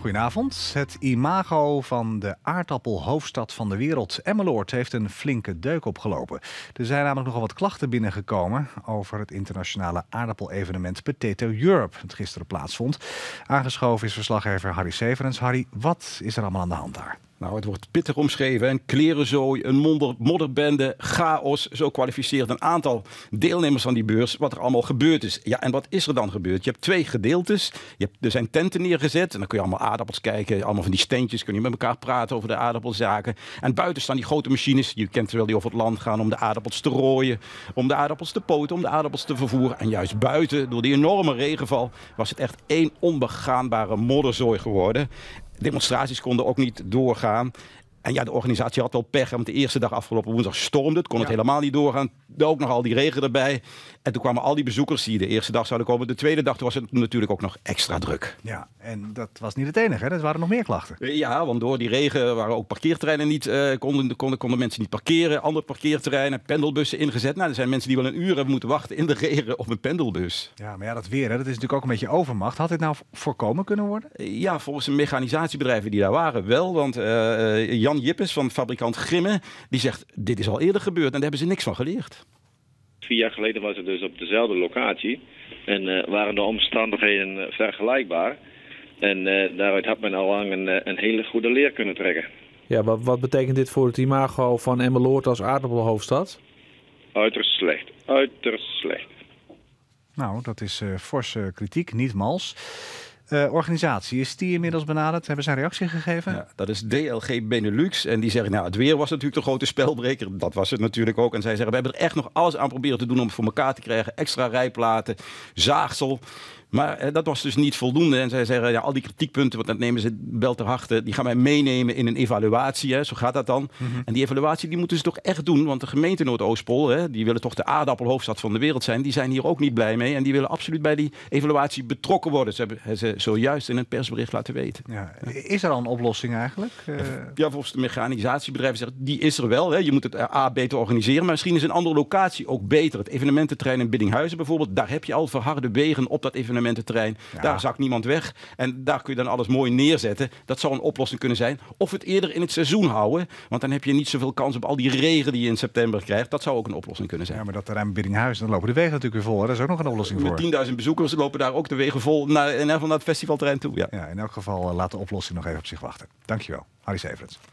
Goedenavond. Het imago van de aardappelhoofdstad van de wereld, Emmeloord, heeft een flinke deuk opgelopen. Er zijn namelijk nogal wat klachten binnengekomen over het internationale aardappelevenement Potato Europe, dat gisteren plaatsvond. Aangeschoven is verslaggever Harry Severens. Harry, wat is er allemaal aan de hand daar? Nou, het wordt pittig omschreven. Een klerenzooi, een modderbende, chaos. Zo kwalificeert een aantal deelnemers van die beurs wat er allemaal gebeurd is. Ja, en wat is er dan gebeurd? Je hebt twee gedeeltes. Er zijn tenten neergezet en dan kun je allemaal aardappels kijken. Allemaal van die steentjes, kun je met elkaar praten over de aardappelzaken. En buiten staan die grote machines. Je kent wel, die over het land gaan om de aardappels te rooien, om de aardappels te poten, om de aardappels te vervoeren. En juist buiten, door die enorme regenval, was het echt één onbegaanbare modderzooi geworden. Demonstraties konden ook niet doorgaan. En ja, de organisatie had wel pech, want de eerste dag afgelopen woensdag stormde het. Kon het helemaal niet doorgaan. Ook nog al die regen erbij. En toen kwamen al die bezoekers die de eerste dag zouden komen. De tweede dag was het natuurlijk ook nog extra druk. Ja, en dat was niet het enige, hè? Er waren nog meer klachten. Ja, want door die regen waren ook parkeerterreinen niet, konden mensen niet parkeren. Andere parkeerterreinen, pendelbussen ingezet. Nou, er zijn mensen die wel een uur hebben moeten wachten in de regen op een pendelbus. Ja, maar ja, dat weer, hè, dat is natuurlijk ook een beetje overmacht. Had dit nou voorkomen kunnen worden? Ja, volgens de mechanisatiebedrijven die daar waren wel. Want Jan Jippes van fabrikant Grimme, die zegt, dit is al eerder gebeurd en daar hebben ze niks van geleerd. 4 jaar geleden was het dus op dezelfde locatie en waren de omstandigheden vergelijkbaar. En daaruit had men al lang een hele goede leer kunnen trekken. Ja, wat betekent dit voor het imago van Emmeloord als aardappelhoofdstad? Uiterst slecht, uiterst slecht. Nou, dat is forse kritiek, niet mals. Organisatie, is die inmiddels benaderd? Hebben ze een reactie gegeven? Ja, dat is DLG Benelux. En die zeggen, nou, het weer was natuurlijk de grote spelbreker. Dat was het natuurlijk ook. En zij zeggen, we hebben er echt nog alles aan proberen te doen om het voor elkaar te krijgen. Extra rijplaten, zaagsel. Maar dat was dus niet voldoende. En zij zeggen, ja, al die kritiekpunten, want dat nemen ze wel ter harte, die gaan wij meenemen in een evaluatie. Hè, zo gaat dat dan. En die evaluatie die moeten ze toch echt doen. Want de gemeente Noordoostpol, hè, die willen toch de aardappelhoofdstad van de wereld zijn. Die zijn hier ook niet blij mee. En die willen absoluut bij die evaluatie betrokken worden. Ze hebben ze zojuist in een persbericht laten weten. Ja. Is er al een oplossing eigenlijk? Ja, volgens de mechanisatiebedrijven zeggen, die is er wel. Hè. Je moet het beter organiseren. Maar misschien is een andere locatie ook beter. Het evenemententerrein in Biddinghuizen bijvoorbeeld. Daar heb je al verharde wegen op dat evenemententerrein. Ja. Daar zakt niemand weg. En daar kun je dan alles mooi neerzetten. Dat zou een oplossing kunnen zijn. Of het eerder in het seizoen houden. Want dan heb je niet zoveel kans op al die regen die je in september krijgt. Dat zou ook een oplossing kunnen zijn. Ja, maar dat terrein Biddinghuizen, dan lopen de wegen natuurlijk weer vol. Hè? Dat is ook nog een oplossing voor. Met 10.000 bezoekers lopen daar ook de wegen vol naar het festivalterrein toe. Ja. Ja, in elk geval laat de oplossing nog even op zich wachten. Dankjewel, Harry Severens.